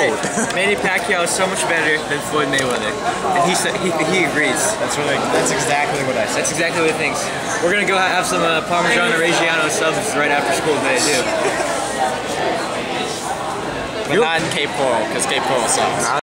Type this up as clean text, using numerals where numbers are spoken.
say Manny Pacquiao is so much better than Floyd Mayweather, and he agrees. That's exactly what I said. That's exactly what he thinks. We're gonna go have some Parmigiano Reggiano subs right after school today too. But not in Cape Coral, because Cape Coral sucks.